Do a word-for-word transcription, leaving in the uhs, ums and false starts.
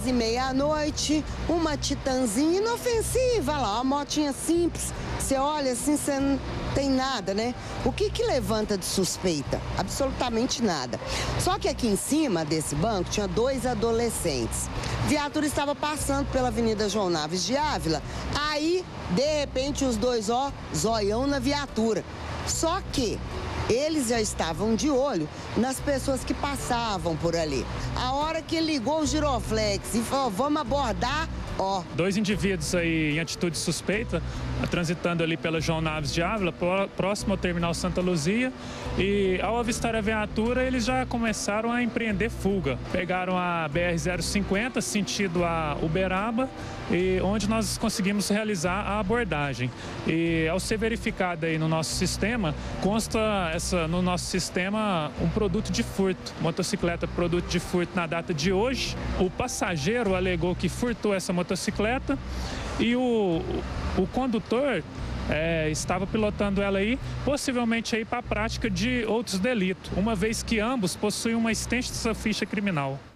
e meia à noite, uma Titanzinha inofensiva, lá, uma motinha simples. Você olha assim, você não tem nada, né? O que que levanta de suspeita? Absolutamente nada. Só que aqui em cima desse banco tinha dois adolescentes. A viatura estava passando pela Avenida João Naves de Ávila. Aí, de repente, os dois, ó, zoião na viatura. Só que eles já estavam de olho nas pessoas que passavam por ali. A hora que ligou o giroflex e falou, vamos abordar, ó. Dois indivíduos aí em atitude suspeita, transitando ali pela João Naves de Ávila, próximo ao terminal Santa Luzia. E ao avistar a viatura, eles já começaram a empreender fuga. Pegaram a B R zero cinquenta, sentido a Uberaba, e onde nós conseguimos realizar a abordagem. E ao ser verificado aí no nosso sistema, consta essa, no nosso sistema um produto de furto, motocicleta produto de furto na data de hoje. O passageiro alegou que furtou essa motocicleta e o, o condutor é, estava pilotando ela aí, possivelmente aí para a prática de outros delitos, uma vez que ambos possuem uma extensa ficha criminal.